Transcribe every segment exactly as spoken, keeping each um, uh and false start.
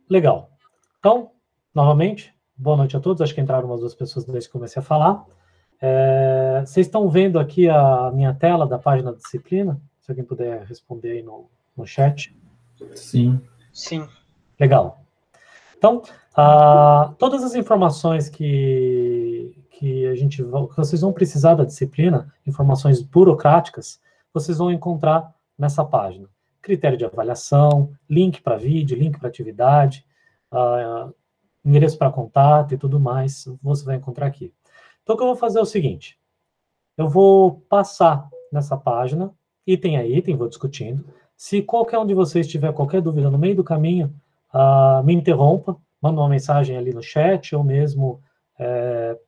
Legal. Então, novamente, boa noite a todos. Acho que entraram umas duas pessoas desde que comecei a falar. É, vocês estão vendo aqui a minha tela da página da disciplina? Se alguém puder responder aí no, no chat. Sim. Sim. Legal. Então, ah, todas as informações que, que a gente que vocês vão precisar da disciplina, informações burocráticas, vocês vão encontrar nessa página. Critério de avaliação, link para vídeo, link para atividade, ah, endereço para contato e tudo mais, você vai encontrar aqui. Então, o que eu vou fazer é o seguinte, eu vou passar nessa página, item a item, vou discutindo. Se qualquer um de vocês tiver qualquer dúvida no meio do caminho, uh, me interrompa, manda uma mensagem ali no chat, ou mesmo é,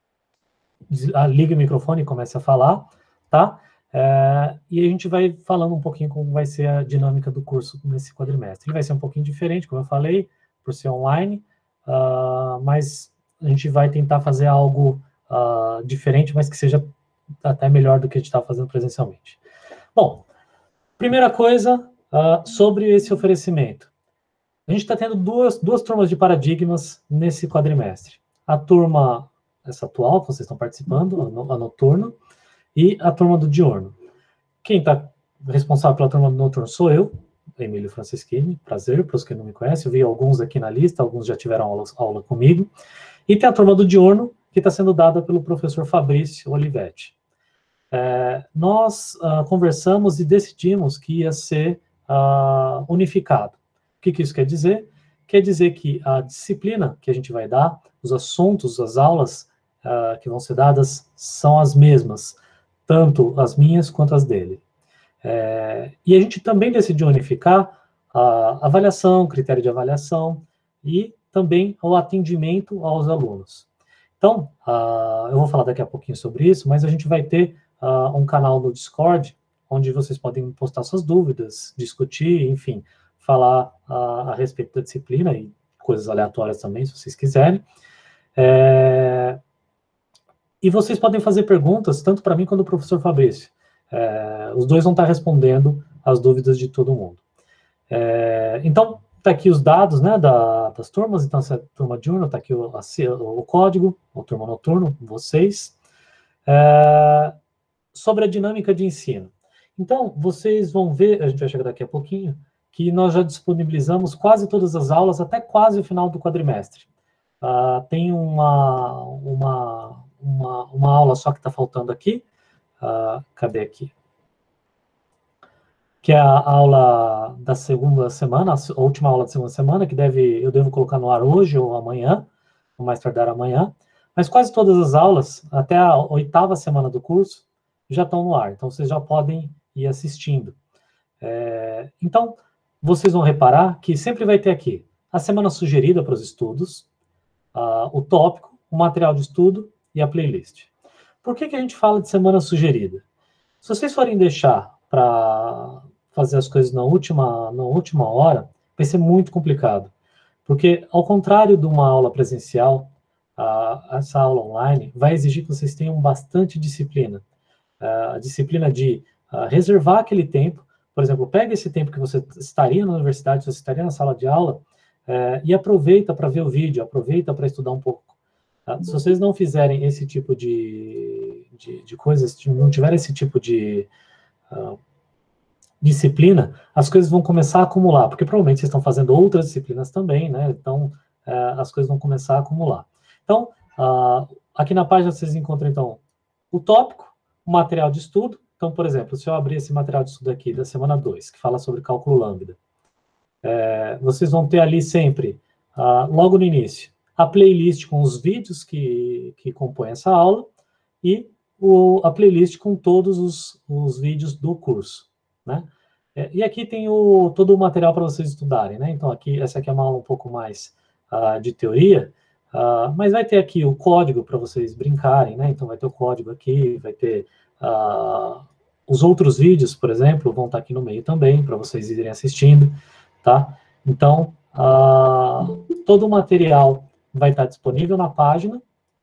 ligue o microfone e comece a falar, tá? É, e a gente vai falando um pouquinho como vai ser a dinâmica do curso nesse quadrimestre. Ele vai ser um pouquinho diferente, como eu falei, por ser online, uh, mas a gente vai tentar fazer algo uh, diferente, mas que seja até melhor do que a gente estava fazendo presencialmente. Bom, primeira coisa uh, sobre esse oferecimento. A gente está tendo duas, duas turmas de paradigmas nesse quadrimestre. A turma, essa atual, que vocês estão participando, a noturno, e a turma do diurno. Quem está responsável pela turma do noturno sou eu, Emílio Franceschini, prazer, para os que não me conhecem, eu vi alguns aqui na lista, alguns já tiveram aula, aula comigo, e tem a turma do diurno, que está sendo dada pelo professor Fabrício Olivetti. É, nós uh, conversamos e decidimos que ia ser uh, unificado. O que, que isso quer dizer? Quer dizer que a disciplina que a gente vai dar, os assuntos, as aulas uh, que vão ser dadas são as mesmas, tanto as minhas quanto as dele. É, e a gente também decidiu unificar a avaliação, critério de avaliação e também o atendimento aos alunos. Então, uh, eu vou falar daqui a pouquinho sobre isso, mas a gente vai ter Uh, um canal no Discord, onde vocês podem postar suas dúvidas, discutir, enfim, falar uh, a respeito da disciplina e coisas aleatórias também, se vocês quiserem. É... E vocês podem fazer perguntas, tanto para mim quanto para o professor Fabrício. É... Os dois vão estar respondendo as dúvidas de todo mundo. É... Então, está aqui os dados, né, da, das turmas. Então, essa turma diurna, está aqui o, a, o código, o turma noturno, vocês. É... Sobre a dinâmica de ensino. Então, vocês vão ver, a gente vai chegar daqui a pouquinho, que nós já disponibilizamos quase todas as aulas até quase o final do quadrimestre. Uh, tem uma, uma, uma, uma aula só que está faltando aqui. Uh, cadê aqui? Que é a aula da segunda semana, a última aula da segunda semana, que deve, eu devo colocar no ar hoje ou amanhã, ou mais tardar amanhã. Mas quase todas as aulas, até a oitava semana do curso, já estão no ar, então vocês já podem ir assistindo. É, então, vocês vão reparar que sempre vai ter aqui a semana sugerida para os estudos, uh, o tópico, o material de estudo e a playlist. Por que que a gente fala de semana sugerida? Se vocês forem deixar para fazer as coisas na última, na última hora, vai ser muito complicado, porque ao contrário de uma aula presencial, uh, essa aula online vai exigir que vocês tenham bastante disciplina. A disciplina de uh, reservar aquele tempo, por exemplo, pega esse tempo que você estaria na universidade, você estaria na sala de aula, uh, e aproveita para ver o vídeo, aproveita para estudar um pouco. Uh, se vocês não fizerem esse tipo de, de, de coisas, não tiverem esse tipo de uh, disciplina, as coisas vão começar a acumular, porque provavelmente vocês estão fazendo outras disciplinas também, né? Então, uh, as coisas vão começar a acumular. Então, uh, aqui na página vocês encontram, então, o tópico, o material de estudo. Então, por exemplo, se eu abrir esse material de estudo aqui da semana dois, que fala sobre cálculo lambda, é, vocês vão ter ali sempre, ah, logo no início, a playlist com os vídeos que, que compõem essa aula e o, a playlist com todos os, os vídeos do curso, né? É, e aqui tem o, todo o material para vocês estudarem, né? Então, aqui, essa aqui é uma aula um pouco mais ah, de teoria, Uh, mas vai ter aqui o código para vocês brincarem, né? Então vai ter o código aqui, vai ter uh, os outros vídeos, por exemplo, vão estar aqui no meio também, para vocês irem assistindo, tá? Então, uh, todo o material vai estar disponível na página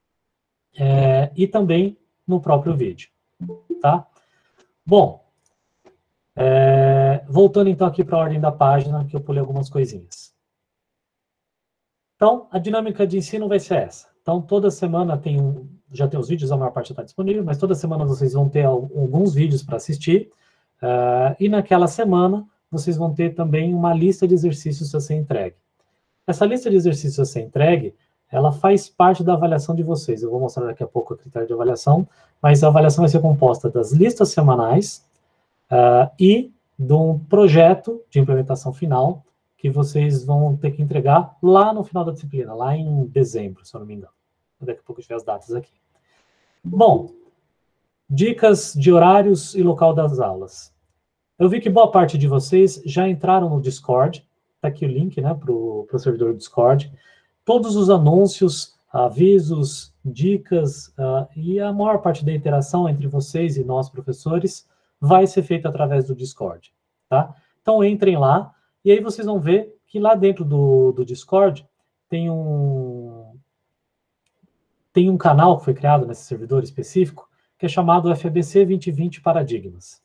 é, e também no próprio vídeo, tá? Bom, é, voltando então aqui para a ordem da página, que eu pulei algumas coisinhas. Então, a dinâmica de ensino vai ser essa. Então, toda semana tem um, já tem os vídeos, a maior parte já está disponível, mas toda semana vocês vão ter alguns vídeos para assistir, uh, e naquela semana vocês vão ter também uma lista de exercícios a ser entregue. Essa lista de exercícios a ser entregue, ela faz parte da avaliação de vocês. Eu vou mostrar daqui a pouco o critério de avaliação, mas a avaliação vai ser composta das listas semanais uh, e de um projeto de implementação final que vocês vão ter que entregar lá no final da disciplina, lá em dezembro, se eu não me engano. Daqui a pouco eu tiver as datas aqui. Bom, dicas de horários e local das aulas. Eu vi que boa parte de vocês já entraram no Discord, está aqui o link, né, para o servidor do Discord. Todos os anúncios, avisos, dicas uh, e a maior parte da interação entre vocês e nós, professores, vai ser feita através do Discord, tá? Então, entrem lá, e aí vocês vão ver que lá dentro do, do Discord tem um, tem um canal que foi criado nesse servidor específico, que é chamado F A B C vinte e vinte Paradigmas.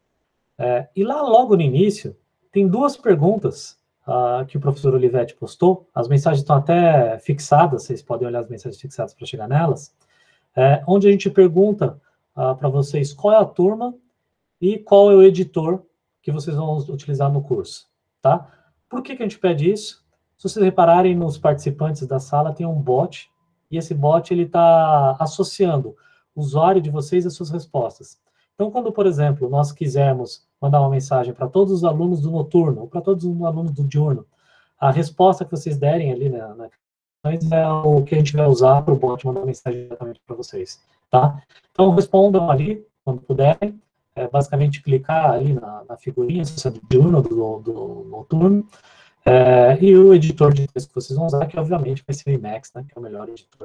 É, e lá, logo no início, tem duas perguntas uh, que o professor Olivetti postou. As mensagens estão até fixadas, vocês podem olhar as mensagens fixadas para chegar nelas, é, onde a gente pergunta uh, para vocês qual é a turma e qual é o editor que vocês vão utilizar no curso, tá? Por que que a gente pede isso? Se vocês repararem nos participantes da sala, tem um bot, e esse bot ele está associando o usuário de vocês às suas respostas. Então, quando, por exemplo, nós quisermos mandar uma mensagem para todos os alunos do noturno, ou para todos os alunos do diurno, a resposta que vocês derem ali na, na é o que a gente vai usar para o bot mandar mensagem diretamente para vocês, tá? Então, respondam ali, quando puderem, é basicamente clicar ali na, na figurinha, se é do diurno ou do, do noturno, é, e o editor de texto que vocês vão usar, que obviamente vai ser o Emacs, né, que é o melhor editor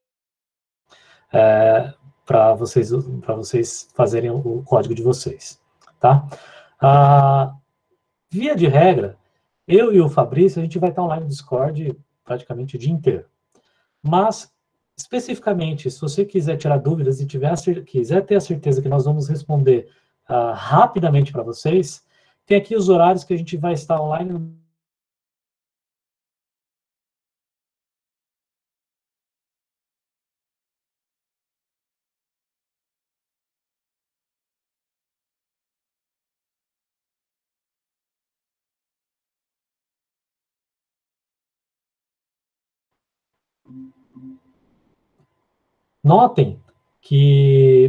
é, para vocês, para vocês fazerem o código de vocês, tá? Ah, via de regra, eu e o Fabrício, a gente vai estar online no Discord praticamente o dia inteiro. Mas, especificamente, se você quiser tirar dúvidas e tiver, quiser ter a certeza que nós vamos responder uh, rapidamente para vocês, tem aqui os horários que a gente vai estar online. Notem que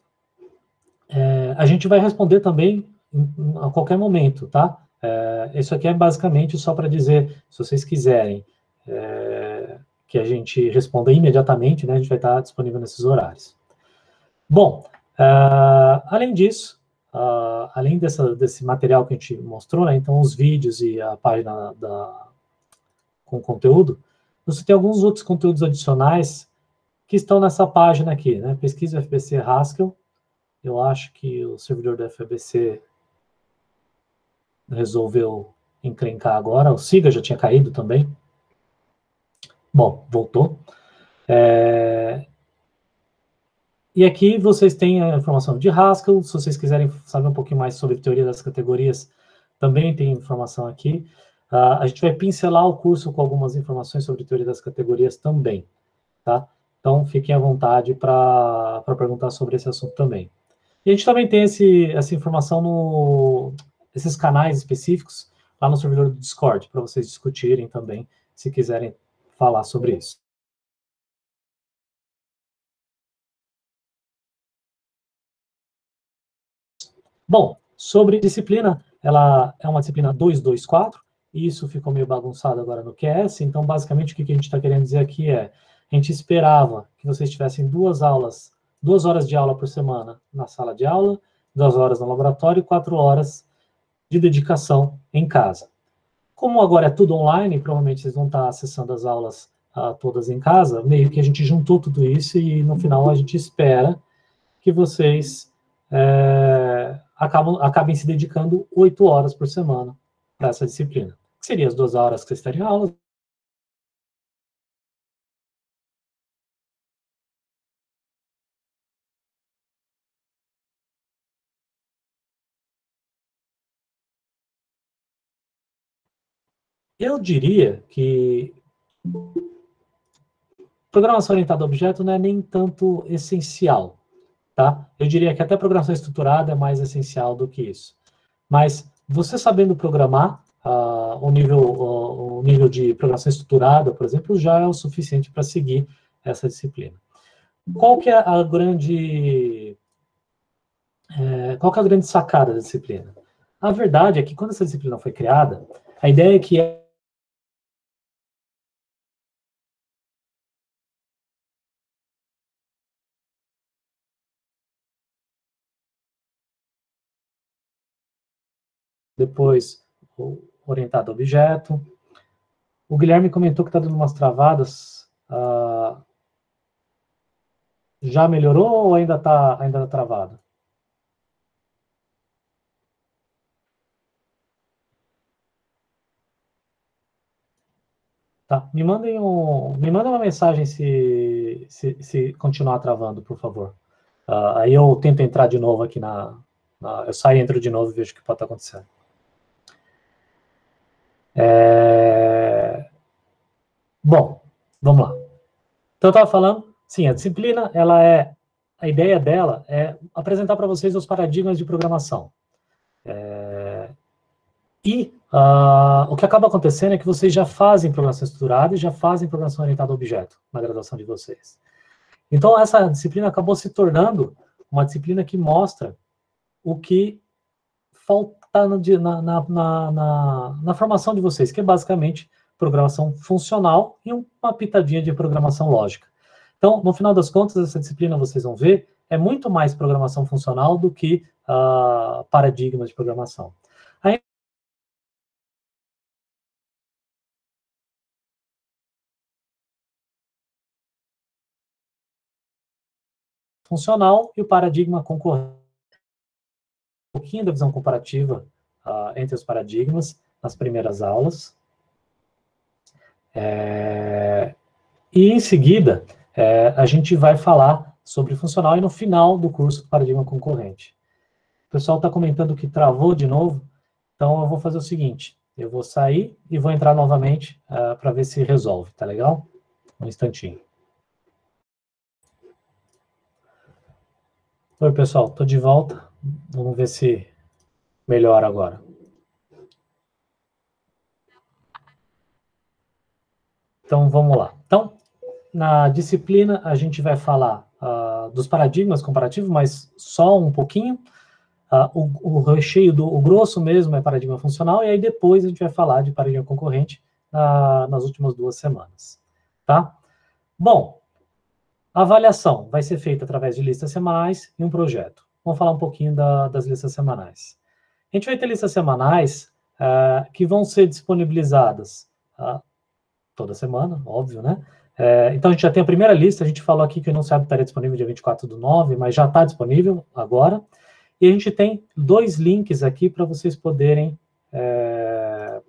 é, a gente vai responder também em, a qualquer momento, tá? É, isso aqui é basicamente só para dizer, se vocês quiserem é, que a gente responda imediatamente, né, a gente vai estar disponível nesses horários. Bom, uh, além disso, uh, além dessa, desse material que a gente mostrou, né, então os vídeos e a página da, com conteúdo, você tem alguns outros conteúdos adicionais que estão nessa página aqui, né, pesquisa F B C Haskell. Eu acho que o servidor da F A B C resolveu encrencar agora, o Siga já tinha caído também. Bom, voltou. É... E aqui vocês têm a informação de Haskell, se vocês quiserem saber um pouquinho mais sobre teoria das categorias, também tem informação aqui. Uh, a gente vai pincelar o curso com algumas informações sobre teoria das categorias também, tá? Então, fiquem à vontade para perguntar sobre esse assunto também. E a gente também tem esse, essa informação no esses canais específicos lá no servidor do Discord, para vocês discutirem também, se quiserem falar sobre isso. Bom, sobre disciplina, ela é uma disciplina dois dois quatro, e isso ficou meio bagunçado agora no Q S, então basicamente o que a gente está querendo dizer aqui é, a gente esperava que vocês tivessem duas aulas, duas horas de aula por semana na sala de aula, duas horas no laboratório e quatro horas de dedicação em casa. Como agora é tudo online, provavelmente vocês vão estar acessando as aulas uh, todas em casa, meio que a gente juntou tudo isso e no final a gente espera que vocês é, acabam, acabem se dedicando oito horas por semana para essa disciplina. Que seria as duas horas que vocês teriam aula. Eu diria que Programação orientada a objeto não é nem tanto essencial, tá? Eu diria que até programação estruturada é mais essencial do que isso. Mas você sabendo programar, uh, o, nível, uh, o nível de programação estruturada, por exemplo, já é o suficiente para seguir essa disciplina. Qual que é a grande, é, qual que é a grande sacada da disciplina? A verdade é que quando essa disciplina foi criada, a ideia é que depois orientado a objeto. O Guilherme comentou que está dando umas travadas. Uh, já melhorou ou ainda está ainda tá travado? Tá, me mandem um, me mandem uma mensagem se, se, se continuar travando, por favor. Uh, aí eu tento entrar de novo aqui na, na... Eu saio e entro de novo e vejo o que pode estar acontecendo. É... Bom, vamos lá. Então eu estava falando, sim, a disciplina, ela é... A ideia dela é apresentar para vocês os paradigmas de programação. É... E uh, o que acaba acontecendo é que vocês já fazem programação estruturada e já fazem programação orientada a objeto na graduação de vocês. Então, essa disciplina acabou se tornando uma disciplina que mostra o que falta na, na, na, na, na formação de vocês, que é basicamente programação funcional e uma pitadinha de programação lógica. Então, no final das contas, essa disciplina, vocês vão ver, é muito mais programação funcional do que uh, paradigmas de programação. Aí, funcional e o paradigma concorrente. Um pouquinho da visão comparativa uh, entre os paradigmas nas primeiras aulas. É, e em seguida, é, a gente vai falar sobre funcional e no final do curso do paradigma concorrente. O pessoal está comentando que travou de novo, então eu vou fazer o seguinte, eu vou sair e vou entrar novamente uh, para ver se resolve, tá legal? Um instantinho. Oi, pessoal, estou de volta. Vamos ver se melhora agora. Então, vamos lá. Então, na disciplina, a gente vai falar uh, dos paradigmas comparativos, mas só um pouquinho. Uh, o, o recheio, do, o grosso mesmo é paradigma funcional, e aí depois a gente vai falar de paradigma concorrente uh, nas últimas duas semanas. Tá? Bom, a avaliação vai ser feita através de listas semanais e um projeto. Vamos falar um pouquinho da, das listas semanais. A gente vai ter listas semanais uh, que vão ser disponibilizadas uh, toda semana, óbvio, né? É, então, a gente já tem a primeira lista, a gente falou aqui que o enunciado estaria disponível dia vinte e quatro do nove, mas já está disponível agora. E a gente tem dois links aqui para vocês poderem é,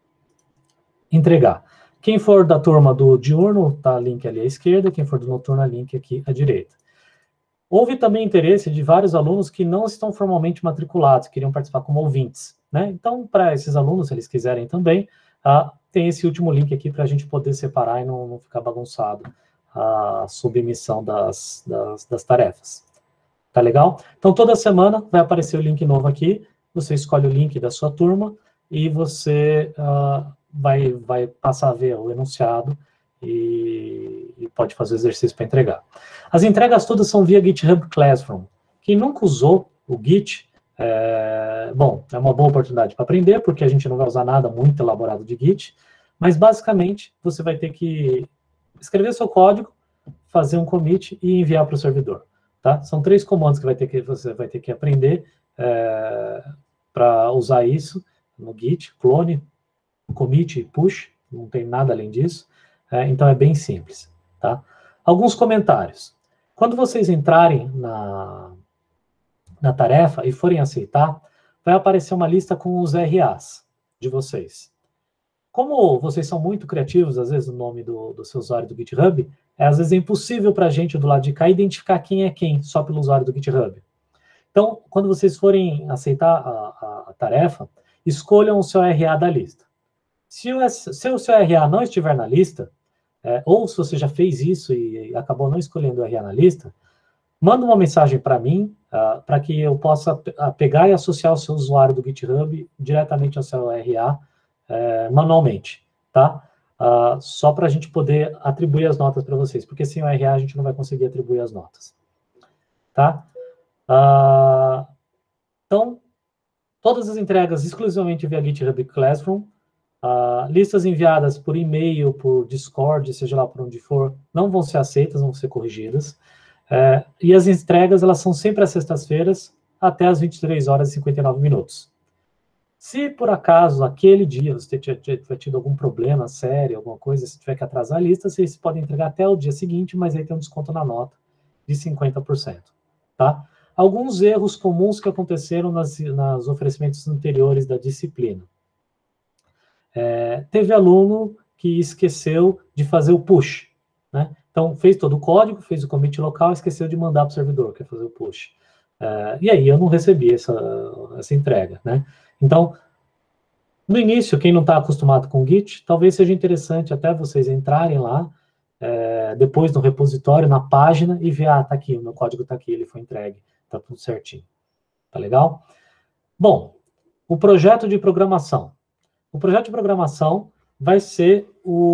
entregar. Quem for da turma do diurno, tá link ali à esquerda, quem for do noturno, link aqui à direita. Houve também interesse de vários alunos que não estão formalmente matriculados, queriam participar como ouvintes, né? Então, para esses alunos, se eles quiserem também, ah, tem esse último link aqui para a gente poder separar e não, não ficar bagunçado a submissão das, das, das tarefas. Tá legal? Então, toda semana vai aparecer o link novo aqui, você escolhe o link da sua turma e você uh, vai, vai passar a ver o enunciado e, e pode fazer o exercício para entregar. As entregas todas são via GitHub Classroom. Quem nunca usou o Git, é, bom, é uma boa oportunidade para aprender, porque a gente não vai usar nada muito elaborado de Git, mas basicamente você vai ter que escrever seu código, fazer um commit e enviar para o servidor. Tá? São três comandos que, vai ter que você vai ter que aprender é, para usar isso no Git: clone, commit e push, não tem nada além disso, é, então é bem simples. Tá? Alguns comentários. Quando vocês entrarem na, na tarefa e forem aceitar, vai aparecer uma lista com os R As de vocês. Como vocês são muito criativos, às vezes o nome do, do seu usuário do GitHub, é, às vezes é impossível para a gente do lado de cá identificar quem é quem, só pelo usuário do GitHub. Então, quando vocês forem aceitar a, a, a tarefa, escolham o seu R A da lista. Se o, se o seu R A não estiver na lista, é, ou se você já fez isso e acabou não escolhendo o R A na lista, manda uma mensagem para mim, uh, para que eu possa pegar e associar o seu usuário do GitHub diretamente ao seu R A é, manualmente, tá? Uh, só para a gente poder atribuir as notas para vocês, porque sem o R A a gente não vai conseguir atribuir as notas, tá? Uh, então, todas as entregas exclusivamente via GitHub Classroom, uh, listas enviadas por e-mail, por Discord, seja lá por onde for, não vão ser aceitas, vão ser corrigidas. É, e as entregas, elas são sempre às sextas-feiras, até às vinte e três horas e cinquenta e nove minutos. Se, por acaso, aquele dia você tiver tido algum problema sério, alguma coisa, se tiver que atrasar a lista, vocês podem entregar até o dia seguinte, mas aí tem um desconto na nota de cinquenta por cento, tá? Alguns erros comuns que aconteceram nas, nas oferecimentos anteriores da disciplina. É, teve aluno que esqueceu de fazer o push, né? Então, fez todo o código, fez o commit local, esqueceu de mandar para o servidor, que é fazer o push. Uh, e aí eu não recebi essa, essa entrega, né? Então, no início, quem não está acostumado com Git, talvez seja interessante até vocês entrarem lá, é, depois no repositório, na página, e ver, ah, tá aqui, o meu código tá aqui, ele foi entregue, tá tudo certinho. Tá legal? Bom, o projeto de programação. O projeto de programação vai ser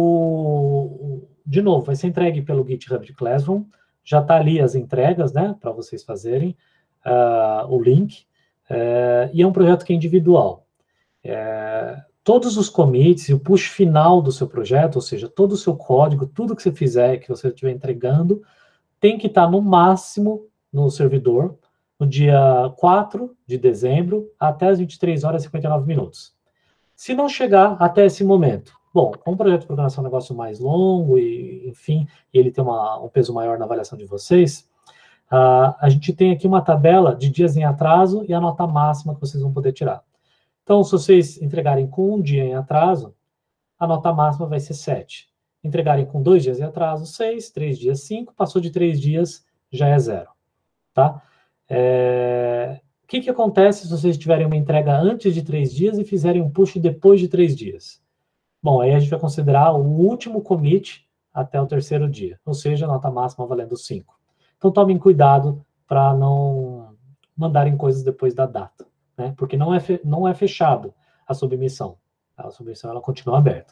o... De novo, vai ser entregue pelo GitHub de Classroom. Já está ali as entregas, né, para vocês fazerem uh, o link. Uh, e é um projeto que é individual. Uh, todos os commits e o push final do seu projeto, ou seja, todo o seu código, tudo que você fizer, que você estiver entregando, tem que estar no máximo no servidor no dia quatro de dezembro até as vinte e três horas e cinquenta e nove minutos. Se não chegar até esse momento, bom, como o projeto de programação é um negócio mais longo e, enfim, ele tem uma, um peso maior na avaliação de vocês, uh, a gente tem aqui uma tabela de dias em atraso e a nota máxima que vocês vão poder tirar. Então, se vocês entregarem com um dia em atraso, a nota máxima vai ser sete. Entregarem com dois dias em atraso, seis, três dias, cinco, passou de três dias, já é zero, tá? É... O que, que acontece se vocês tiverem uma entrega antes de três dias e fizerem um push depois de três dias? Bom, aí a gente vai considerar o último commit até o terceiro dia, ou seja, a nota máxima valendo cinco. Então, tomem cuidado para não mandarem coisas depois da data, né? Porque não é, fe... não é fechado a submissão. A submissão ela continua aberta.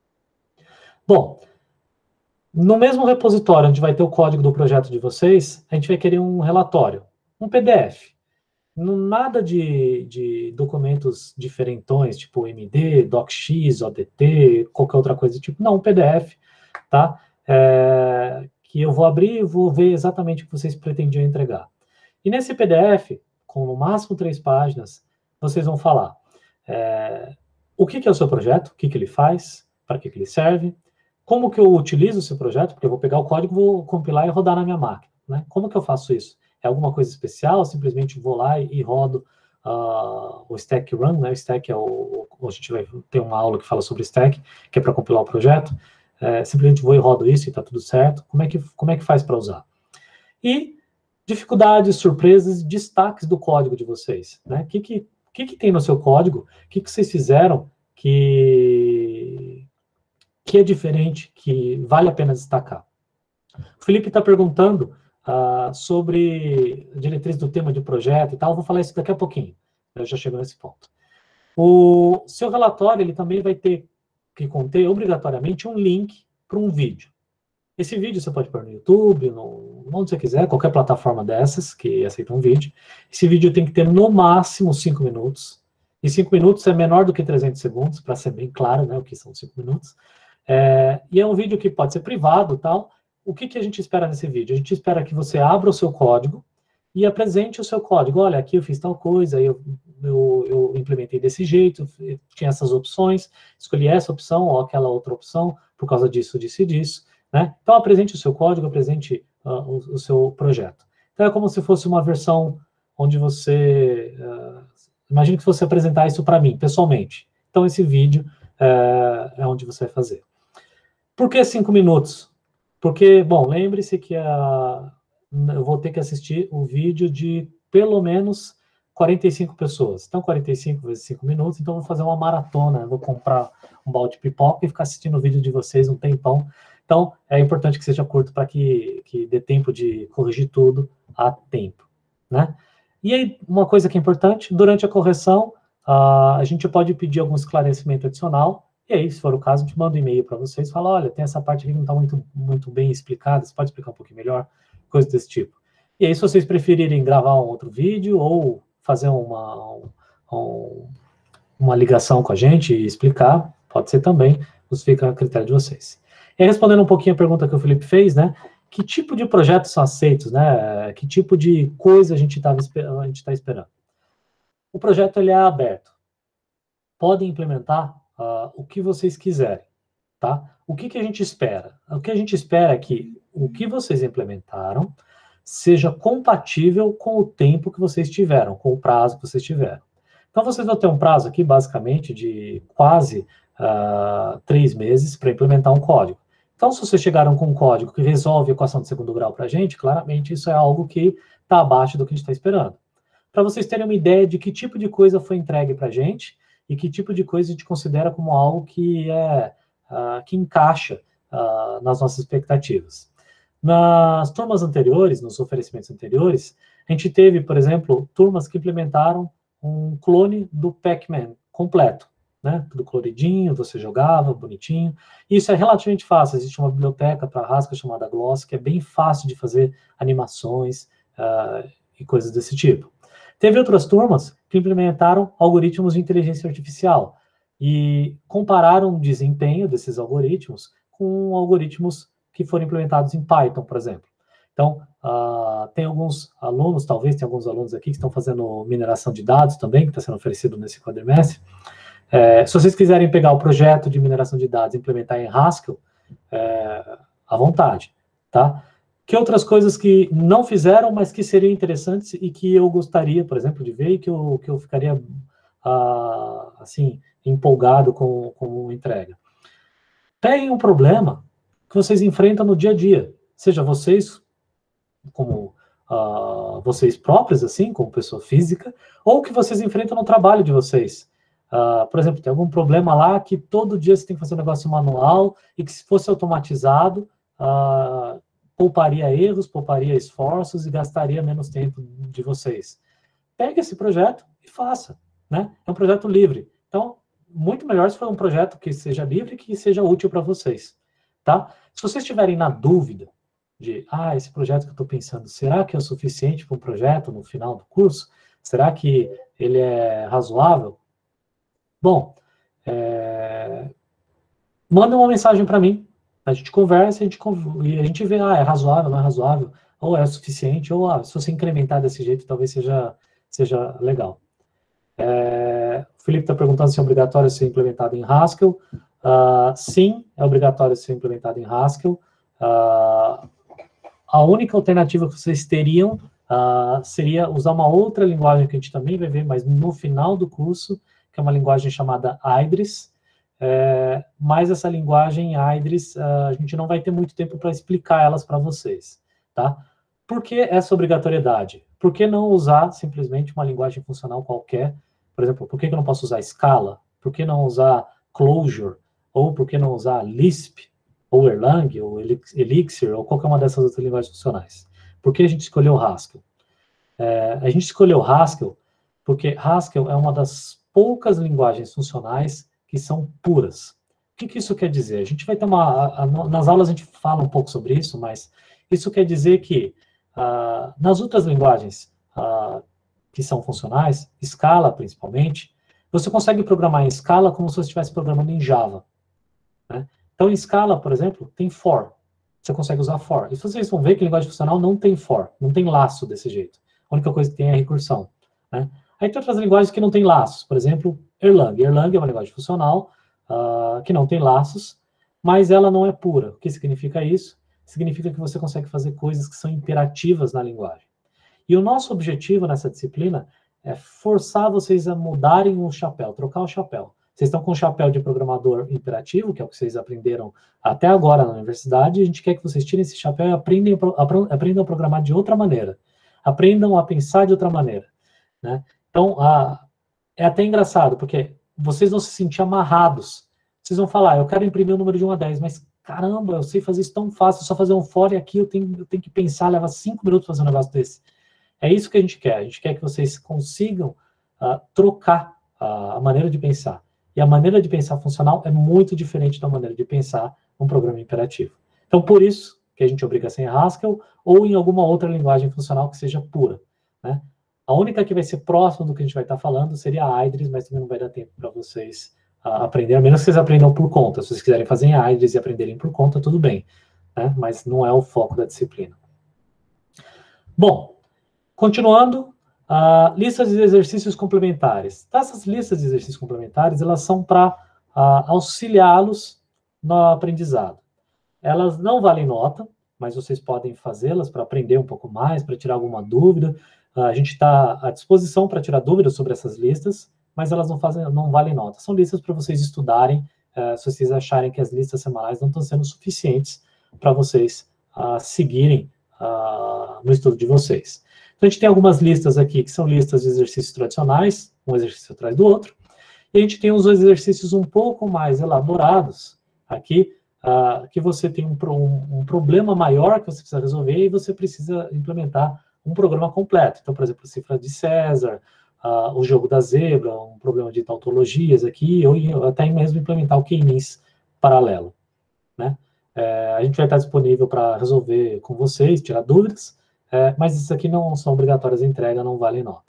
Bom, no mesmo repositório onde vai ter o código do projeto de vocês, a gente vai querer um relatório, um P D F. Nada de, de documentos diferentões, tipo M D, DocX, O D T, qualquer outra coisa do tipo. Não, um P D F, tá? É, que eu vou abrir e vou ver exatamente o que vocês pretendiam entregar. E nesse P D F, com no máximo três páginas, vocês vão falar é, o que, que é o seu projeto, o que, que ele faz, para que, que ele serve, como que eu utilizo o seu projeto, porque eu vou pegar o código, vou compilar e rodar na minha máquina, né? Como que eu faço isso? É alguma coisa especial? Simplesmente vou lá e, e rodo uh, o Stack Run, né? O Stack é o... A gente vai ter uma aula que fala sobre Stack, que é para compilar o projeto. É, simplesmente vou e rodo isso e está tudo certo. Como é que, como é que faz para usar? E dificuldades, surpresas, destaques do código de vocês, né? O que que, que que tem no seu código? O que que vocês fizeram que, que é diferente, que vale a pena destacar? O Felipe está perguntando Uh, sobre diretriz do tema de projeto e tal, eu vou falar isso daqui a pouquinho, eu já chego nesse ponto. O seu relatório, ele também vai ter que conter, obrigatoriamente, um link para um vídeo. Esse vídeo você pode pôr no YouTube, no, onde você quiser, qualquer plataforma dessas que aceita um vídeo. Esse vídeo tem que ter, no máximo, cinco minutos, e cinco minutos é menor do que trezentos segundos, para ser bem claro, né, o que são cinco minutos. É, e é um vídeo que pode ser privado, tal. O que, que a gente espera nesse vídeo? A gente espera que você abra o seu código e apresente o seu código. Olha, aqui eu fiz tal coisa, eu, eu, eu implementei desse jeito, tinha essas opções, escolhi essa opção ou aquela outra opção por causa disso, disso e disso, né? Então, apresente o seu código, apresente uh, o, o seu projeto. Então, é como se fosse uma versão onde você... Uh, imagine que você apresentar isso para mim, pessoalmente. Então, esse vídeo uh, é onde você vai fazer. Por que cinco minutos? Porque, bom, lembre-se que a, eu vou ter que assistir o vídeo de pelo menos quarenta e cinco pessoas. Então, quarenta e cinco vezes cinco minutos, então eu vou fazer uma maratona, eu vou comprar um balde de pipoca e ficar assistindo o vídeo de vocês um tempão. Então, Então, é importante que seja curto para que, que dê tempo de corrigir tudo a tempo, né? E aí, uma coisa que é importante, durante a correção, uh, a gente pode pedir algum esclarecimento adicional, e aí, se for o caso, a gente manda um e-mail para vocês, fala, olha, tem essa parte aqui que não está muito, muito bem explicada, você pode explicar um pouquinho melhor? Coisa desse tipo. E aí, se vocês preferirem gravar um outro vídeo, ou fazer uma, um, uma ligação com a gente e explicar, pode ser também, isso fica a critério de vocês. E aí, respondendo um pouquinho a pergunta que o Felipe fez, né, que tipo de projetos são aceitos, né, que tipo de coisa a gente está a gente tá esperando? O projeto, ele é aberto. Podem implementar uh, o que vocês quiserem, tá? O que, que a gente espera? O que a gente espera é que o que vocês implementaram seja compatível com o tempo que vocês tiveram, com o prazo que vocês tiveram. Então, vocês vão ter um prazo aqui, basicamente, de quase uh, três meses para implementar um código. Então, se vocês chegaram com um código que resolve a equação de segundo grau para a gente, claramente isso é algo que está abaixo do que a gente está esperando. Para vocês terem uma ideia de que tipo de coisa foi entregue para a gente e que tipo de coisa a gente considera como algo que, é, uh, que encaixa uh, nas nossas expectativas. Nas turmas anteriores, nos oferecimentos anteriores, a gente teve, por exemplo, turmas que implementaram um clone do Pac-Man completo, né? Tudo coloridinho, você jogava, bonitinho. Isso é relativamente fácil, existe uma biblioteca para Haskell chamada Gloss, que é bem fácil de fazer animações uh, e coisas desse tipo. Teve outras turmas que implementaram algoritmos de inteligência artificial e compararam o desempenho desses algoritmos com algoritmos que foram implementados em Python, por exemplo. Então, uh, tem alguns alunos, talvez tem alguns alunos aqui que estão fazendo mineração de dados também, que está sendo oferecido nesse quadrimestre. É, se vocês quiserem pegar o projeto de mineração de dados e implementar em Haskell, é, à vontade, tá? Que outras coisas que não fizeram, mas que seriam interessantes e que eu gostaria, por exemplo, de ver e que eu, que eu ficaria, uh, assim, empolgado com, com a entrega. Peguem um problema que vocês enfrentam no dia a dia, seja vocês como uh, vocês próprios, assim, como pessoa física, ou que vocês enfrentam no trabalho de vocês. Uh, por exemplo, tem algum problema lá que todo dia você tem que fazer um negócio manual e que se fosse automatizado, uh, pouparia erros, pouparia esforços e gastaria menos tempo de vocês. Pegue esse projeto e faça, né? É um projeto livre. Então, muito melhor se for um projeto que seja livre e que seja útil para vocês, tá? Se vocês estiverem na dúvida de, ah, esse projeto que eu estou pensando, será que é o suficiente para um projeto no final do curso? Será que ele é razoável? Bom, é... manda uma mensagem para mim, a gente conversa a gente, e a gente vê, ah, é razoável, não é razoável, ou é o suficiente, ou ah, se você incrementar desse jeito, talvez seja, seja legal. É... O Felipe está perguntando se é obrigatório ser implementado em Haskell. Uh, sim, é obrigatório ser implementado em Haskell. Uh, a única alternativa que vocês teriam uh, seria usar uma outra linguagem que a gente também vai ver, mas no final do curso, que é uma linguagem chamada Idris. É, mas essa linguagem Idris, uh, a gente não vai ter muito tempo para explicar elas para vocês, tá? Por que essa obrigatoriedade? Por que não usar simplesmente uma linguagem funcional qualquer? Por exemplo, por que eu não posso usar Scala? Por que não usar Clojure? Ou por que não usar Lisp? Ou Erlang? Ou Elixir? Ou qualquer uma dessas outras linguagens funcionais? Por que a gente escolheu Haskell? É, a gente escolheu Haskell porque Haskell é uma das poucas linguagens funcionais que são puras. O que, que isso quer dizer? A gente vai ter uma... A, a, nas aulas a gente fala um pouco sobre isso, mas isso quer dizer que uh, nas outras linguagens uh, que são funcionais, Scala principalmente, você consegue programar em Scala como se você estivesse programando em Java, né? Então, em Scala, por exemplo, tem for. Você consegue usar for. E vocês vão ver que linguagem funcional não tem for, não tem laço desse jeito. A única coisa que tem é a recursão, né? Aí tem outras linguagens que não tem laços, por exemplo, Erlang. Erlang é uma linguagem funcional uh, que não tem laços, mas ela não é pura. O que significa isso? Significa que você consegue fazer coisas que são imperativas na linguagem. E o nosso objetivo nessa disciplina é forçar vocês a mudarem o chapéu, trocar o chapéu. Vocês estão com o chapéu de programador imperativo, que é o que vocês aprenderam até agora na universidade, e a gente quer que vocês tirem esse chapéu e aprendam, aprendam a programar de outra maneira. Aprendam a pensar de outra maneira, né? Então, a, é até engraçado, porque vocês vão se sentir amarrados Vocês vão falar, eu quero imprimir o número de um a dez, mas caramba, eu sei fazer isso tão fácil, só fazer um for e aqui eu tenho, eu tenho que pensar, leva cinco minutos fazer um negócio desse. É isso que a gente quer, a gente quer que vocês consigam uh, trocar uh, a maneira de pensar. E a maneira de pensar funcional é muito diferente da maneira de pensar um programa imperativo. Então, por isso que a gente obriga sem Haskell ou em alguma outra linguagem funcional que seja pura, né? A única que vai ser próxima do que a gente vai estar falando seria a Idris, mas também não vai dar tempo para vocês uh, aprender, a menos que vocês aprendam por conta. Se vocês quiserem fazer em Idris e aprenderem por conta, tudo bem, né? Mas não é o foco da disciplina. Bom, continuando, uh, listas de exercícios complementares. Essas listas de exercícios complementares, elas são para uh, auxiliá-los no aprendizado. Elas não valem nota, mas vocês podem fazê-las para aprender um pouco mais, para tirar alguma dúvida. Uh, a gente está à disposição para tirar dúvidas sobre essas listas, mas elas não, fazem, não valem nota. São listas para vocês estudarem, uh, se vocês acharem que as listas semanais não estão sendo suficientes para vocês uh, seguirem uh, no estudo de vocês. Então, a gente tem algumas listas aqui, que são listas de exercícios tradicionais, um exercício atrás do outro, e a gente tem os exercícios um pouco mais elaborados aqui, uh, que você tem um, um, um problema maior que você precisa resolver e você precisa implementar um programa completo. Então, por exemplo, a cifra de César, uh, o jogo da zebra, um problema de tautologias aqui, ou até mesmo implementar o K-means paralelo, né? É, a gente vai estar disponível para resolver com vocês, tirar dúvidas, é, mas isso aqui não são obrigatórias de entrega, não vale nota.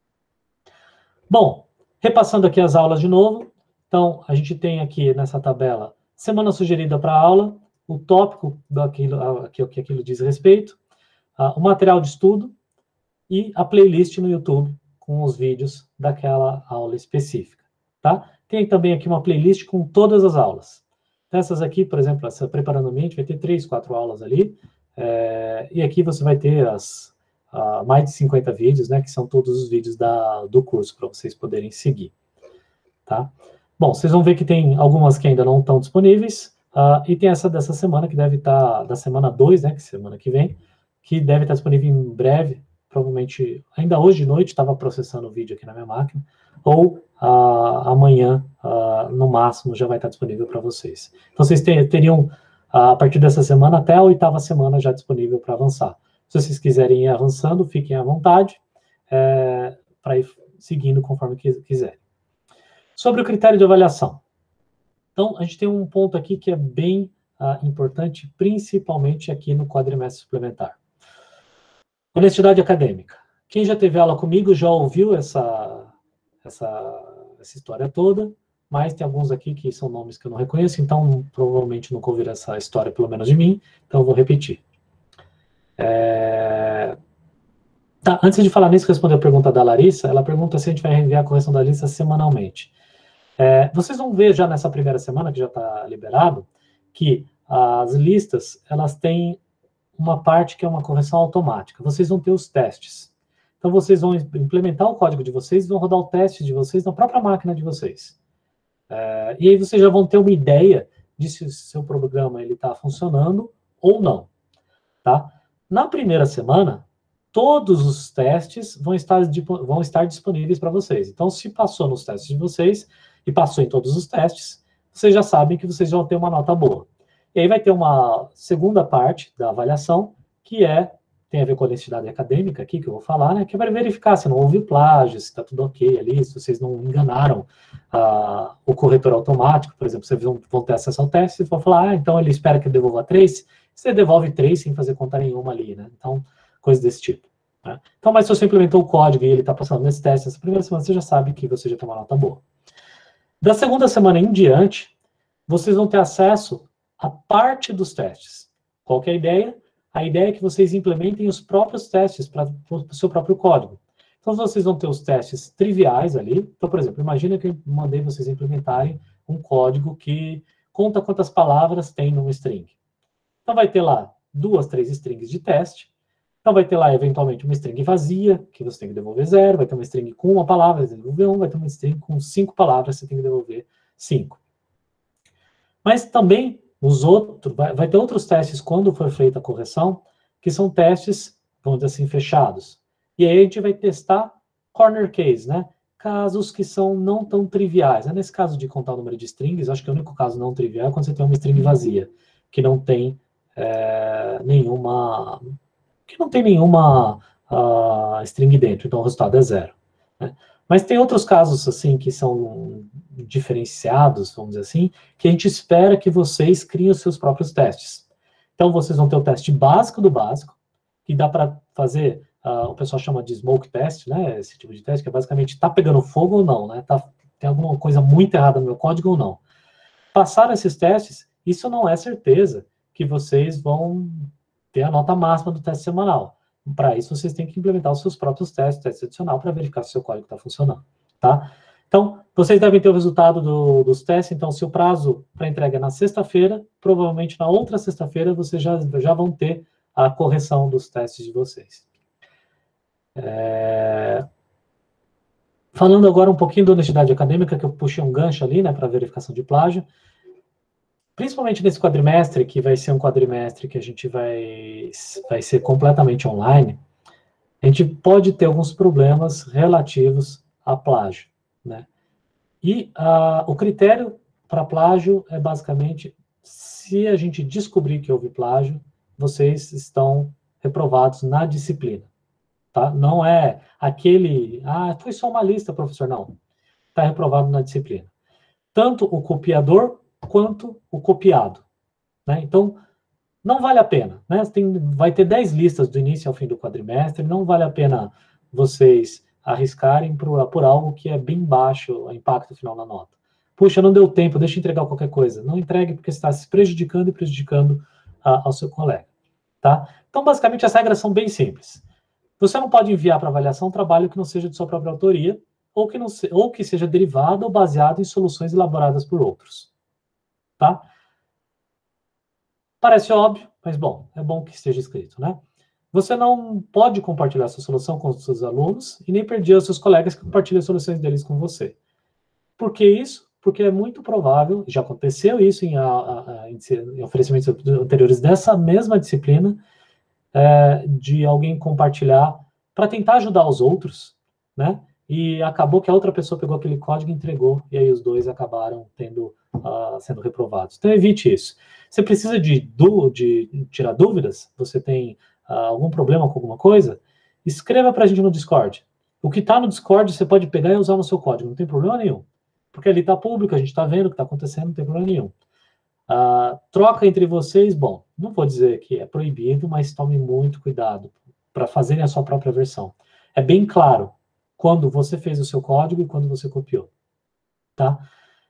Bom, repassando aqui as aulas de novo, então a gente tem aqui nessa tabela semana sugerida para a aula, o tópico daquilo, que, que aquilo diz respeito, uh, o material de estudo e a playlist no YouTube com os vídeos daquela aula específica, tá? Tem também aqui uma playlist com todas as aulas. Essas aqui, por exemplo, essa Preparando a Mente, vai ter três, quatro aulas ali, é, e aqui você vai ter as, uh, mais de cinquenta vídeos, né, que são todos os vídeos da, do curso, para vocês poderem seguir, tá? Bom, vocês vão ver que tem algumas que ainda não estão disponíveis, uh, e tem essa dessa semana, que deve estar, da semana dois, né, que é semana que vem, que deve estar disponível em breve, provavelmente, ainda hoje de noite, estava processando o vídeo aqui na minha máquina, ou uh, amanhã, uh, no máximo, já vai estar disponível para vocês. Então, vocês ter, teriam, uh, a partir dessa semana, até a oitava semana já disponível para avançar. Se vocês quiserem ir avançando, fiquem à vontade, é, para ir seguindo conforme quiserem. Sobre o critério de avaliação. Então, a gente tem um ponto aqui que é bem uh, importante, principalmente aqui no quadrimestre suplementar. Honestidade acadêmica. Quem já teve aula comigo já ouviu essa, essa, essa história toda, mas tem alguns aqui que são nomes que eu não reconheço, então provavelmente nunca ouviram essa história, pelo menos de mim, então eu vou repetir. É... Tá, antes de falar nisso, responder a pergunta da Larissa, ela pergunta se a gente vai enviar a correção da lista semanalmente. É, vocês vão ver já nessa primeira semana, que já está liberado, que as listas, elas têm uma parte que é uma correção automática. Vocês vão ter os testes. Então, vocês vão implementar o código de vocês e vão rodar o teste de vocês na própria máquina de vocês. É, e aí vocês já vão ter uma ideia de se o seu programa está funcionando ou não. Tá? Na primeira semana, todos os testes vão estar, vão estar disponíveis para vocês. Então, se passou nos testes de vocês e passou em todos os testes, vocês já sabem que vocês vão ter uma nota boa. E aí vai ter uma segunda parte da avaliação, que é, tem a ver com a honestidade acadêmica aqui, que eu vou falar, né, que vai verificar se não houve plágio, se está tudo ok ali, se vocês não enganaram uh, o corretor automático, por exemplo, vocês vão, vão ter acesso ao teste, vocês vão falar, ah, então ele espera que eu devolva três, você devolve três sem fazer conta nenhuma ali, né, então, coisa desse tipo. Né? Então, mas se você implementou o código e ele está passando nesse teste, essa primeira semana você já sabe que você já tem uma nota boa. Da segunda semana em diante, vocês vão ter acesso a parte dos testes. Qual que é a ideia? A ideia é que vocês implementem os próprios testes para o seu próprio código. Então, vocês vão ter os testes triviais ali. Então, por exemplo, imagina que eu mandei vocês implementarem um código que conta quantas palavras tem numa string. Então, vai ter lá duas, três strings de teste. Então, vai ter lá, eventualmente, uma string vazia, que você tem que devolver zero. Vai ter uma string com uma palavra, você tem que devolver um. Vai ter uma string com cinco palavras, você tem que devolver cinco. Mas também, os outros, vai, vai ter outros testes quando for feita a correção, que são testes, vamos dizer assim, fechados. E aí a gente vai testar corner case, né? casos que são não tão triviais. Né? Nesse caso de contar o número de strings, acho que o único caso não trivial é quando você tem uma string vazia, que não tem é, nenhuma... que não tem nenhuma uh, string dentro, então o resultado é zero. Né? Mas tem outros casos, assim, que são diferenciados, vamos dizer assim, que a gente espera que vocês criem os seus próprios testes. Então, vocês vão ter o teste básico do básico, que dá para fazer, uh, o pessoal chama de smoke test, né, esse tipo de teste, que é basicamente, está pegando fogo ou não, né, tá, tem alguma coisa muito errada no meu código ou não. Passaram esses testes, isso não é certeza que vocês vão ter a nota máxima do teste semanal. Para isso, vocês têm que implementar os seus próprios testes, teste adicional, para verificar se o seu código está funcionando, tá? Então, vocês devem ter o resultado do, dos testes, então, se o prazo para entrega é na sexta-feira, provavelmente na outra sexta-feira, vocês já, já vão ter a correção dos testes de vocês. É... Falando agora um pouquinho da honestidade acadêmica, que eu puxei um gancho ali, né, para verificação de plágio, principalmente nesse quadrimestre, que vai ser um quadrimestre que a gente vai, vai ser completamente online, a gente pode ter alguns problemas relativos a plágio, né? E a, o critério para plágio é basicamente, se a gente descobrir que houve plágio, vocês estão reprovados na disciplina, tá? Não é aquele, ah, foi só uma lista, professor, não. Está reprovado na disciplina. Tanto o copiador quanto o copiado, né? Então, não vale a pena, né? Tem, vai ter dez listas do início ao fim do quadrimestre, não vale a pena vocês arriscarem por, por algo que é bem baixo o impacto final na nota. Puxa, não deu tempo, deixa eu entregar qualquer coisa. Não entregue porque você está se prejudicando e prejudicando a, ao seu colega, tá? Então, basicamente, as regras são bem simples. Você não pode enviar para avaliação um trabalho que não seja de sua própria autoria, ou que, não se, ou que seja derivado ou baseado em soluções elaboradas por outros, tá? Parece óbvio, mas bom, é bom que esteja escrito, né? Você não pode compartilhar sua solução com os seus alunos e nem perder os seus colegas que compartilham as soluções deles com você. Por que isso? Porque é muito provável, já aconteceu isso em, a, a, em oferecimentos anteriores dessa mesma disciplina, é, de alguém compartilhar para tentar ajudar os outros, né? E acabou que a outra pessoa pegou aquele código e entregou, e aí os dois acabaram tendo, uh, sendo reprovados. Então, evite isso. Você precisa de, de tirar dúvidas? Você tem uh, algum problema com alguma coisa? Escreva para a gente no Discord. O que está no Discord você pode pegar e usar no seu código, não tem problema nenhum. Porque ali está público, a gente está vendo o que está acontecendo, não tem problema nenhum. Uh, troca entre vocês, bom, não vou dizer que é proibido, mas tome muito cuidado para fazerem a sua própria versão. É bem claro quando você fez o seu código e quando você copiou, tá?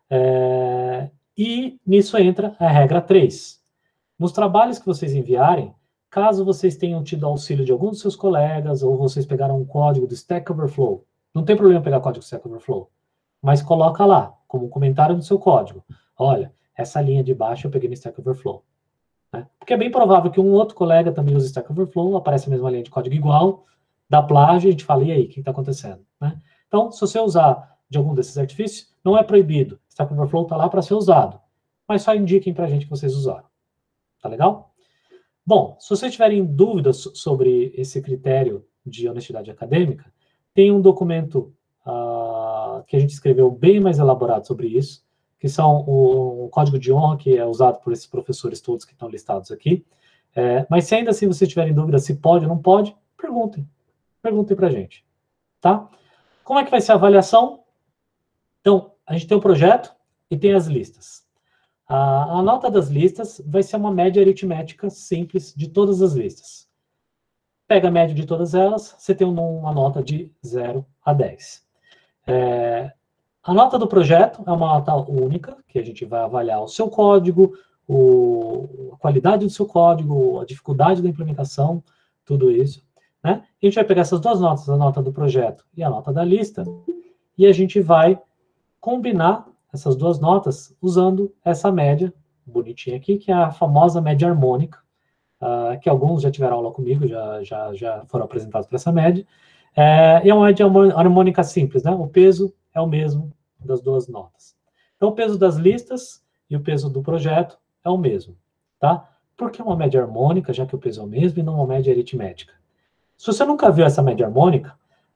É, e nisso entra a regra três. Nos trabalhos que vocês enviarem, caso vocês tenham tido auxílio de algum dos seus colegas, ou vocês pegaram um código do Stack Overflow, não tem problema pegar código do Stack Overflow, mas coloca lá, como comentário no seu código, olha, essa linha de baixo eu peguei no Stack Overflow. Né? Porque é bem provável que um outro colega também use Stack Overflow, aparece a mesma linha de código igual, dá plágio, e a gente fala, e aí, o que está acontecendo? Né? Então, se você usar de algum desses artifícios, não é proibido. Stack Overflow está lá para ser usado. Mas só indiquem para a gente que vocês usaram. Tá legal? Bom, se vocês tiverem dúvidas sobre esse critério de honestidade acadêmica, tem um documento uh, que a gente escreveu bem mais elaborado sobre isso, que são o, o código de honra que é usado por esses professores todos que estão listados aqui. É, mas se ainda assim vocês tiverem dúvida se pode ou não pode, perguntem. Perguntem para a gente, tá? Como é que vai ser a avaliação? Então, a gente tem o projeto e tem as listas. A, a nota das listas vai ser uma média aritmética simples de todas as listas. Pega a média de todas elas, você tem uma nota de zero a dez. É, a nota do projeto é uma nota única, que a gente vai avaliar o seu código, o, a qualidade do seu código, a dificuldade da implementação, tudo isso. Né? A gente vai pegar essas duas notas, a nota do projeto e a nota da lista, e a gente vai combinar essas duas notas usando essa média bonitinha aqui, que é a famosa média harmônica, uh, que alguns já tiveram aula comigo, já, já, já foram apresentados para essa média. É, e é uma média harmônica simples, né? O peso é o mesmo das duas notas. Então, o peso das listas e o peso do projeto é o mesmo, tá? Por que uma média harmônica, já que o peso é o mesmo, e não uma média aritmética? Se você nunca viu essa média harmônica,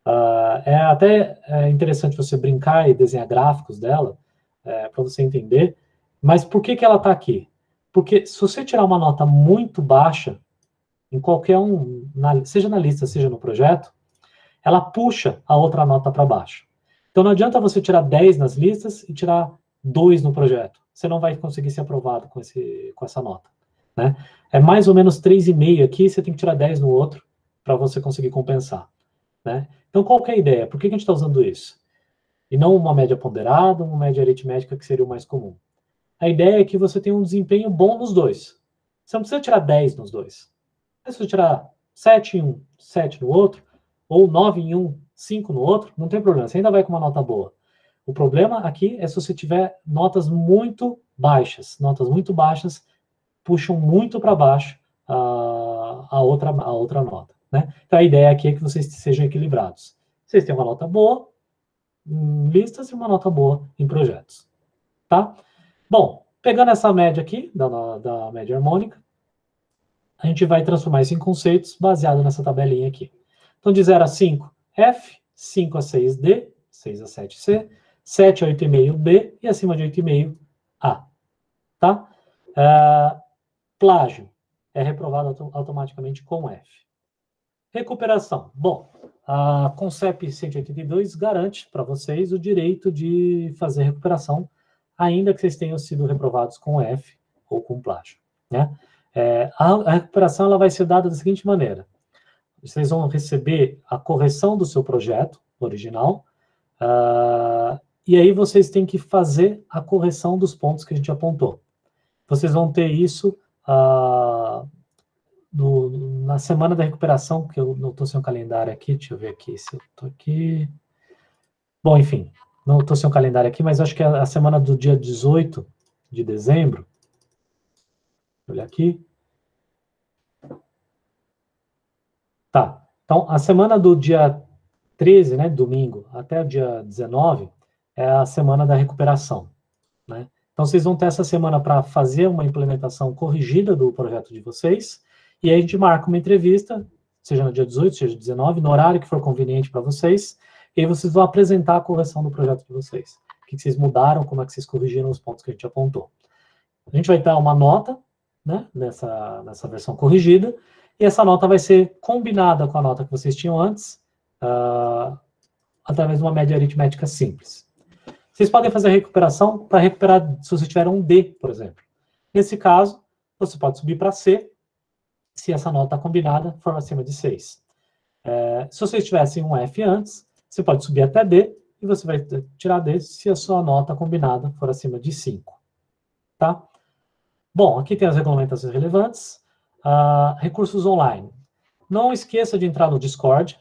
Uh, é até é interessante você brincar e desenhar gráficos dela, é, para você entender, mas por que, que ela está aqui? Porque se você tirar uma nota muito baixa, em qualquer um, na, seja na lista, seja no projeto, ela puxa a outra nota para baixo. Então não adianta você tirar dez nas listas e tirar dois no projeto. Você não vai conseguir ser aprovado com, esse, com essa nota. Né? É mais ou menos três vírgula cinco aqui, você tem que tirar dez no outro para você conseguir compensar. Né? Então qual que é a ideia? Por que a gente está usando isso? E não uma média ponderada, uma média aritmética, que seria o mais comum. A ideia é que você tenha um desempenho bom nos dois. Você não precisa tirar dez nos dois. Se você tirar sete em um, sete no outro, ou nove em um, cinco no outro, não tem problema, você ainda vai com uma nota boa. O problema aqui é se você tiver notas muito baixas. Notas muito baixas puxam muito para baixo a, a, outra, a outra nota. Né? Então a ideia aqui é que vocês sejam equilibrados. Vocês têm uma nota boa em listas e uma nota boa em projetos. Tá? Bom, pegando essa média aqui, da, da média harmônica, a gente vai transformar isso em conceitos baseado nessa tabelinha aqui. Então, de zero a cinco, F, cinco a seis, D, seis a sete, C, sete a oito vírgula cinco, B, e acima de oito vírgula cinco, A. Tá? Uh, plágio é reprovado auto automaticamente com F. Recuperação. Bom, a Concep cento e oitenta e dois garante para vocês o direito de fazer recuperação, ainda que vocês tenham sido reprovados com F ou com plágio. Né? É, a, a recuperação ela vai ser dada da seguinte maneira. Vocês vão receber a correção do seu projeto original, uh, e aí vocês têm que fazer a correção dos pontos que a gente apontou. Vocês vão ter isso uh, no, na semana da recuperação, que eu não estou sem o calendário aqui, deixa eu ver aqui se eu estou aqui. Bom, enfim, não estou sem o calendário aqui, mas acho que é a semana do dia dezoito de dezembro. Olha aqui. Tá, então a semana do dia treze, né, domingo, até o dia dezenove, é a semana da recuperação. Né? Então vocês vão ter essa semana para fazer uma implementação corrigida do projeto de vocês, e aí a gente marca uma entrevista, seja no dia dezoito, seja no dia dezenove, no horário que for conveniente para vocês, e aí vocês vão apresentar a correção do projeto de vocês. O que vocês mudaram, como é que vocês corrigiram os pontos que a gente apontou. A gente vai dar uma nota, né, nessa, nessa versão corrigida, e essa nota vai ser combinada com a nota que vocês tinham antes, uh, através de uma média aritmética simples. Vocês podem fazer a recuperação para recuperar, se você tiver um D, por exemplo. Nesse caso, você pode subir para C, se essa nota combinada for acima de seis. É, se vocês tivessem um F antes, você pode subir até D, e você vai tirar D se a sua nota combinada for acima de cinco. Tá? Bom, aqui tem as regulamentações relevantes. Uh, recursos online. Não esqueça de entrar no Discord.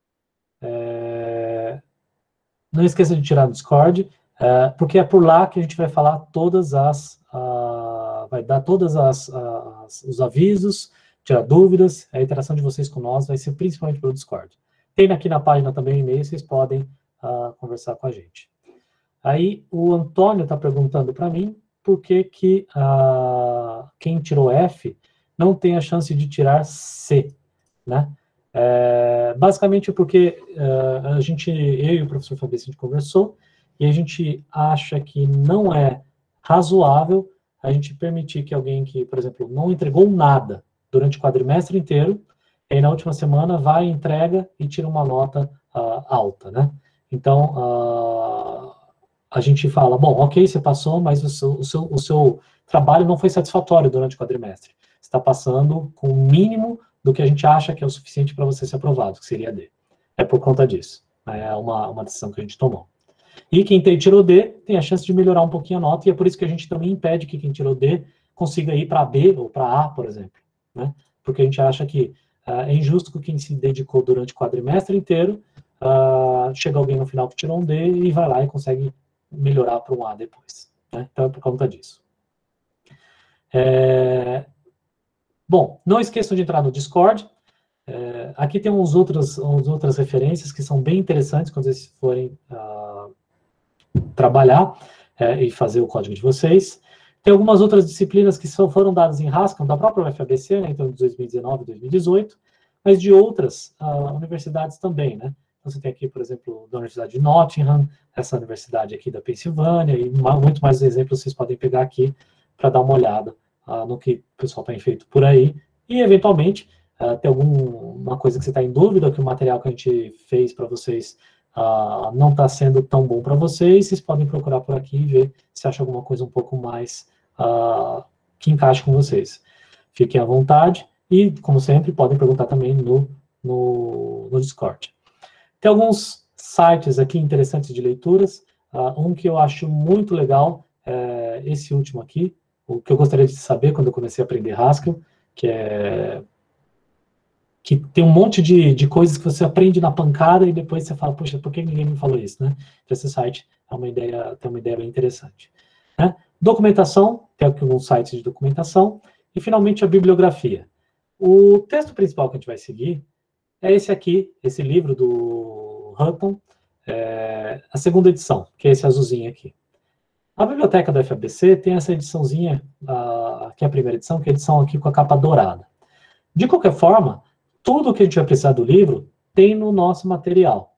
É, não esqueça de tirar no Discord, é, porque é por lá que a gente vai falar todas as... Uh, vai dar todas as, as os avisos, tirar dúvidas, a interação de vocês com nós vai ser principalmente pelo Discord. Tem aqui na página também o e-mail, vocês podem uh, conversar com a gente. Aí o Antônio está perguntando para mim por que, que uh, quem tirou F não tem a chance de tirar C, né? É, basicamente porque uh, a gente, eu e o professor Fabrício, a gente conversou, e a gente acha que não é razoável a gente permitir que alguém que, por exemplo, não entregou nada durante o quadrimestre inteiro, e aí na última semana vai, entrega e tira uma nota uh, alta, né? Então, uh, a gente fala, bom, ok, você passou, mas o seu, o seu, o seu trabalho não foi satisfatório durante o quadrimestre. Está passando com o mínimo do que a gente acha que é o suficiente para você ser aprovado, que seria D. É por conta disso. É uma, uma decisão que a gente tomou. E quem tirou D tem a chance de melhorar um pouquinho a nota, e é por isso que a gente também impede que quem tirou D consiga ir para B ou para A, por exemplo. Né? Porque a gente acha que uh, é injusto que quem se dedicou durante o quadrimestre inteiro, uh, chega alguém no final que tirou um D e vai lá e consegue melhorar para um A depois. Né? Então é por conta disso. É... Bom, não esqueçam de entrar no Discord. É, aqui tem uns outros, uns outras referências que são bem interessantes quando vocês forem uh, trabalhar é, e fazer o código de vocês. Tem algumas outras disciplinas que só foram dadas em Haskell, da própria U F A B C, né, então de dois mil e dezenove e dois mil e dezoito, mas de outras uh, universidades também, né? Você tem aqui, por exemplo, da Universidade de Nottingham, essa universidade aqui da Pensilvânia, e muito mais exemplos vocês podem pegar aqui para dar uma olhada uh, no que o pessoal tem feito por aí, e eventualmente, uh, tem alguma coisa que você está em dúvida, que o material que a gente fez para vocês uh, não está sendo tão bom para vocês, vocês podem procurar por aqui e ver se acha alguma coisa um pouco mais uh, que encaixe com vocês. Fiquem à vontade, e, como sempre, podem perguntar também no, no, no Discord. Tem alguns sites aqui interessantes de leituras. Uh, um que eu acho muito legal é esse último aqui, o que eu gostaria de saber quando eu comecei a aprender Haskell, que é que tem um monte de, de coisas que você aprende na pancada e depois você fala, poxa, por que ninguém me falou isso, né? Esse site é uma ideia, tem uma ideia bem interessante. Né? Documentação, tem aqui alguns sites de documentação, e finalmente a bibliografia. O texto principal que a gente vai seguir é esse aqui, esse livro do Hutton, é, a segunda edição, que é esse azulzinho aqui. A biblioteca da F A B C tem essa ediçãozinha, a, que é a primeira edição, que é a edição aqui com a capa dourada. De qualquer forma, tudo que a gente vai precisar do livro tem no nosso material.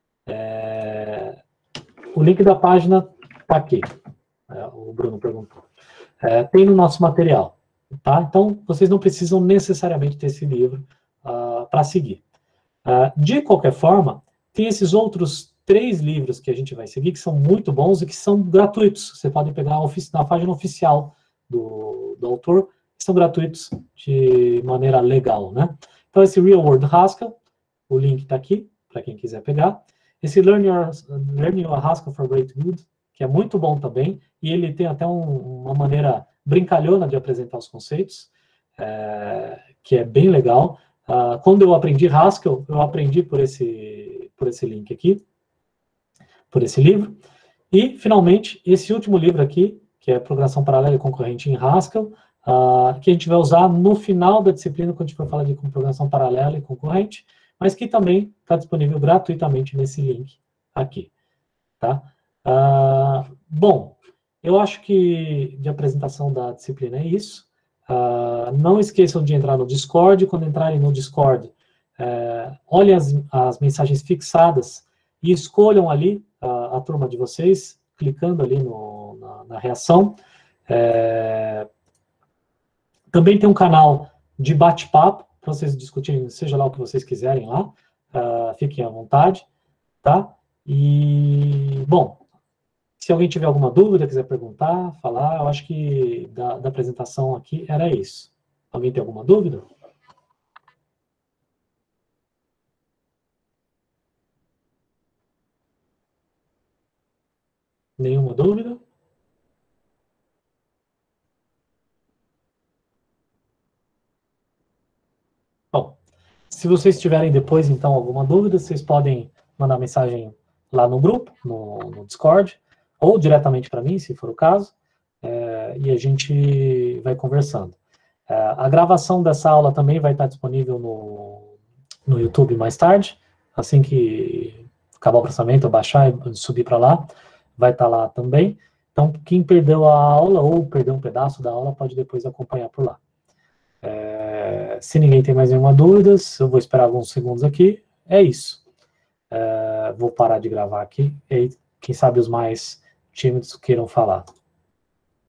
É, o link da página está aqui, é, o Bruno perguntou. É, tem no nosso material. Tá? Então, vocês não precisam necessariamente ter esse livro uh, para seguir. Uh, de qualquer forma, tem esses outros três livros que a gente vai seguir, que são muito bons e que são gratuitos. Você pode pegar na página oficial do, do autor, que são gratuitos de maneira legal, né? Então, esse Real World Haskell, o link está aqui, para quem quiser pegar. Esse Learn Your, Learn Your Haskell for Great Good, que é muito bom também, e ele tem até um, uma maneira brincalhona de apresentar os conceitos, é, que é bem legal. Uh, quando eu aprendi Haskell, eu aprendi por esse, por esse link aqui, por esse livro. E, finalmente, esse último livro aqui, que é Programação Paralela e Concorrente em Haskell, uh, que a gente vai usar no final da disciplina, quando a gente for falar de programação paralela e concorrente, mas que também está disponível gratuitamente nesse link aqui. Tá? Uh, bom, eu acho que de apresentação da disciplina é isso. Uh, não esqueçam de entrar no Discord. Quando entrarem no Discord, uh, olhem as, as mensagens fixadas e escolham ali uh, a turma de vocês, clicando ali no, na, na reação. Uh, também tem um canal de bate-papo, para vocês discutirem, seja lá o que vocês quiserem lá. Uh, fiquem à vontade. Tá? E, bom, se alguém tiver alguma dúvida, quiser perguntar, falar, eu acho que da, da apresentação aqui era isso. Alguém tem alguma dúvida? Nenhuma dúvida? Bom, se vocês tiverem depois, então, alguma dúvida, vocês podem mandar mensagem lá no grupo, no, no Discord, ou diretamente para mim, se for o caso, é, e a gente vai conversando. É, a gravação dessa aula também vai estar disponível no, no YouTube mais tarde, assim que acabar o processamento, eu baixar e subir para lá, vai estar lá também. Então, quem perdeu a aula ou perdeu um pedaço da aula, pode depois acompanhar por lá. É, se ninguém tem mais nenhuma dúvida, eu vou esperar alguns segundos aqui. É isso. É, vou parar de gravar aqui, e aí, quem sabe os mais tímidos queiram falar.